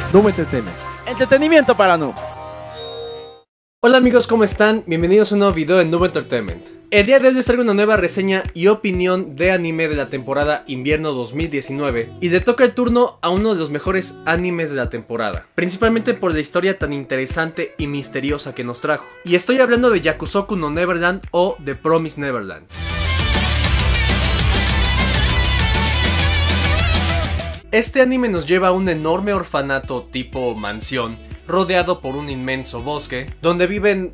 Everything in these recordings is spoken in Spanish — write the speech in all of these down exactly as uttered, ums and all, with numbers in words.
Noob Entertainment. Entretenimiento para noobs. Hola amigos, ¿cómo están? Bienvenidos a un nuevo video de Noob Entertainment. El día de hoy les traigo una nueva reseña y opinión de anime de la temporada invierno dos mil diecinueve, y le toca el turno a uno de los mejores animes de la temporada, principalmente por la historia tan interesante y misteriosa que nos trajo. Y estoy hablando de Yakusoku no Neverland o The Promised Neverland. Este anime nos lleva a un enorme orfanato tipo mansión, rodeado por un inmenso bosque, donde viven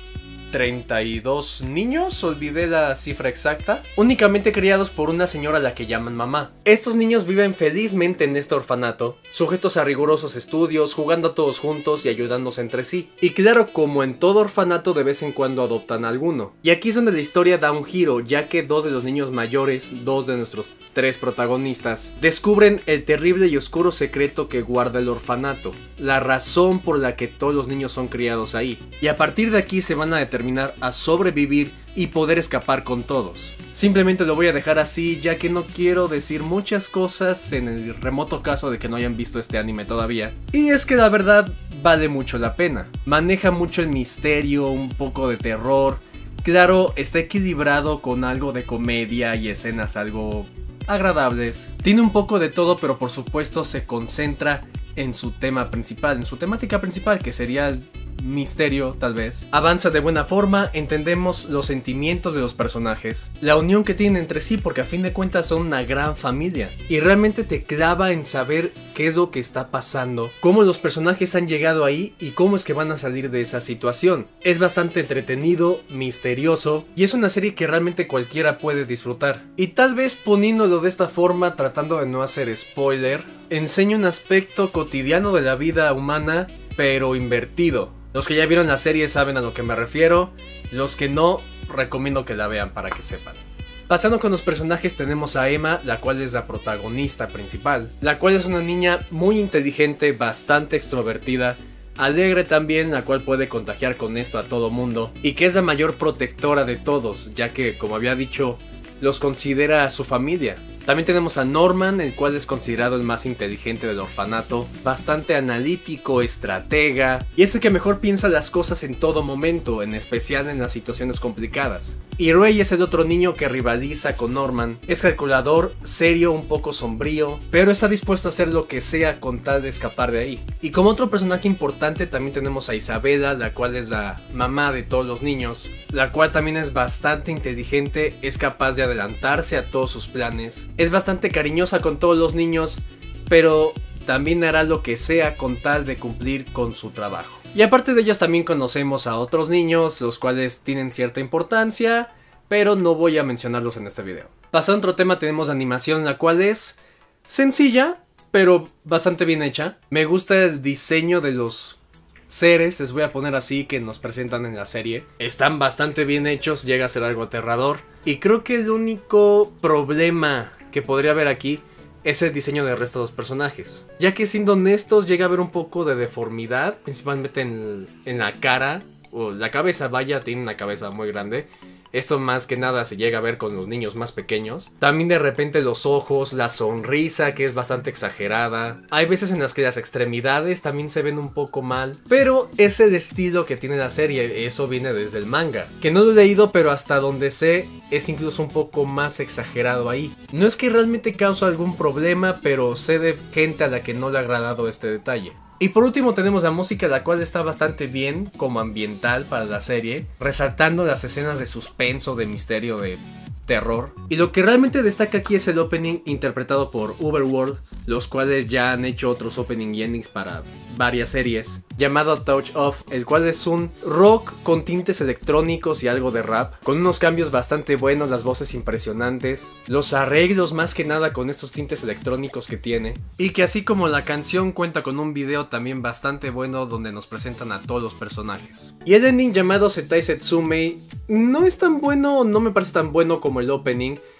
treinta y dos niños, olvidé la cifra exacta, únicamente criados por una señora a la que llaman mamá. Estos niños viven felizmente en este orfanato, sujetos a rigurosos estudios, jugando todos juntos y ayudándose entre sí. Y claro, como en todo orfanato, de vez en cuando adoptan a alguno. Y aquí es donde la historia da un giro, ya que dos de los niños mayores, dos de nuestros tres protagonistas, descubren el terrible y oscuro secreto que guarda el orfanato, la razón por la que todos los niños son criados ahí. Y a partir de aquí se van a determinar a sobrevivir y poder escapar con todos. Simplemente lo voy a dejar así, ya que no quiero decir muchas cosas en el remoto caso de que no hayan visto este anime todavía. Y es que la verdad vale mucho la pena. Maneja mucho el misterio, un poco de terror. Claro, está equilibrado con algo de comedia y escenas algo agradables. Tiene un poco de todo, pero por supuesto se concentra en su tema principal, en su temática principal, que sería el misterio, tal vez. Avanza de buena forma, entendemos los sentimientos de los personajes, la unión que tienen entre sí, porque a fin de cuentas son una gran familia, y realmente te clava en saber qué es lo que está pasando, cómo los personajes han llegado ahí y cómo es que van a salir de esa situación. Es bastante entretenido, misterioso, y es una serie que realmente cualquiera puede disfrutar. Y tal vez poniéndolo de esta forma, tratando de no hacer spoiler, enseña un aspecto cotidiano de la vida humana, pero invertido. Los que ya vieron la serie saben a lo que me refiero, los que no, recomiendo que la vean para que sepan. Pasando con los personajes, tenemos a Emma, la cual es la protagonista principal, la cual es una niña muy inteligente, bastante extrovertida, alegre también, la cual puede contagiar con esto a todo mundo, y que es la mayor protectora de todos, ya que, como había dicho, los considera su familia. También tenemos a Norman, el cual es considerado el más inteligente del orfanato, bastante analítico, estratega, y es el que mejor piensa las cosas en todo momento, en especial en las situaciones complicadas. Y Rei es el otro niño que rivaliza con Norman, es calculador, serio, un poco sombrío, pero está dispuesto a hacer lo que sea con tal de escapar de ahí. Y como otro personaje importante también tenemos a Isabela, la cual es la mamá de todos los niños, la cual también es bastante inteligente, es capaz de adelantarse a todos sus planes. Es bastante cariñosa con todos los niños, pero también hará lo que sea con tal de cumplir con su trabajo. Y aparte de ellos también conocemos a otros niños, los cuales tienen cierta importancia, pero no voy a mencionarlos en este video. Pasando a otro tema, tenemos la animación, la cual es sencilla, pero bastante bien hecha. Me gusta el diseño de los seres, les voy a poner así, que nos presentan en la serie. Están bastante bien hechos, llega a ser algo aterrador. Y creo que el único problema que podría haber aquí es el diseño del resto de los personajes, ya que siendo honestos llega a haber un poco de deformidad, principalmente en, en la cara o la cabeza. Vaya, tiene una cabeza muy grande. Esto más que nada se llega a ver con los niños más pequeños. También de repente los ojos, la sonrisa, que es bastante exagerada. Hay veces en las que las extremidades también se ven un poco mal, pero es el estilo que tiene la serie. Eso viene desde el manga, que no lo he leído, pero hasta donde sé es incluso un poco más exagerado ahí. No es que realmente cause algún problema, pero sé de gente a la que no le ha agradado este detalle. Y por último tenemos la música, la cual está bastante bien como ambiental para la serie, resaltando las escenas de suspenso, de misterio, de terror. Y lo que realmente destaca aquí es el opening interpretado por Uberworld, los cuales ya han hecho otros opening y endings para varias series, llamado Touch Off, el cual es un rock con tintes electrónicos y algo de rap, con unos cambios bastante buenos, las voces impresionantes, los arreglos más que nada con estos tintes electrónicos que tiene, y que así como la canción cuenta con un video también bastante bueno donde nos presentan a todos los personajes. Y el ending llamado Setai Setsume no es tan bueno, no me parece tan bueno como el opening,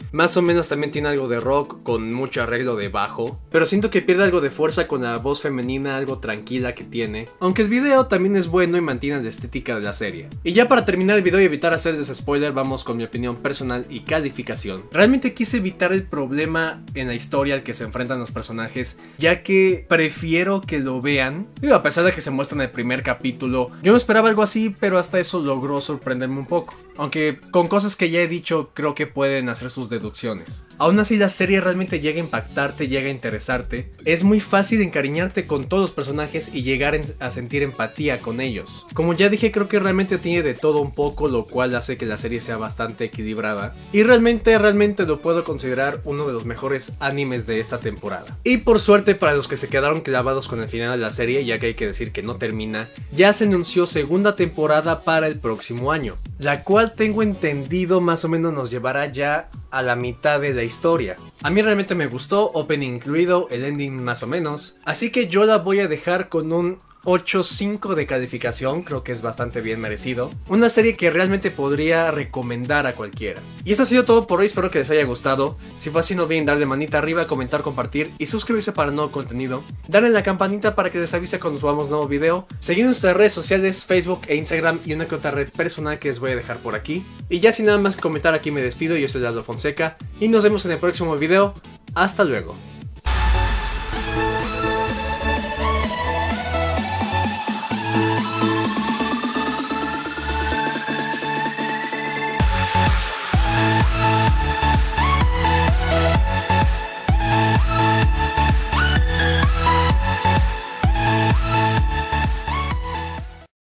Más o menos también tiene algo de rock con mucho arreglo de bajo, pero siento que pierde algo de fuerza con la voz femenina algo tranquila que tiene, aunque el video también es bueno y mantiene la estética de la serie. Y ya para terminar el video y evitar hacerles spoiler, vamos con mi opinión personal y calificación. Realmente quise evitar el problema en la historia al que se enfrentan los personajes, ya que prefiero que lo vean. Digo, a pesar de que se muestra en el primer capítulo, yo me esperaba algo así, pero hasta eso logró sorprenderme un poco. Aunque con cosas que ya he dicho, creo que pueden hacer sus deducciones. Aún así, la serie realmente llega a impactarte, llega a interesarte. Es muy fácil encariñarte con todos los personajes y llegar a sentir empatía con ellos. Como ya dije, creo que realmente tiene de todo un poco, lo cual hace que la serie sea bastante equilibrada. Y realmente, realmente lo puedo considerar uno de los mejores animes de esta temporada. Y por suerte, para los que se quedaron clavados con el final de la serie, ya que hay que decir que no termina, ya se anunció segunda temporada para el próximo año, la cual tengo entendido más o menos nos llevará ya a la mitad de la historia. A mí realmente me gustó, opening incluido, el ending más o menos, así que yo la voy a dejar con un ocho punto cinco de calificación, creo que es bastante bien merecido. Una serie que realmente podría recomendar a cualquiera. Y esto ha sido todo por hoy, espero que les haya gustado. Si fue así, no olviden darle manita arriba, comentar, compartir y suscribirse para nuevo contenido. Darle la campanita para que les avise cuando subamos nuevo video. Seguir en nuestras redes sociales, Facebook e Instagram y una que otra red personal que les voy a dejar por aquí. Y ya sin nada más que comentar, aquí me despido, yo soy Lalo Fonseca y nos vemos en el próximo video. Hasta luego.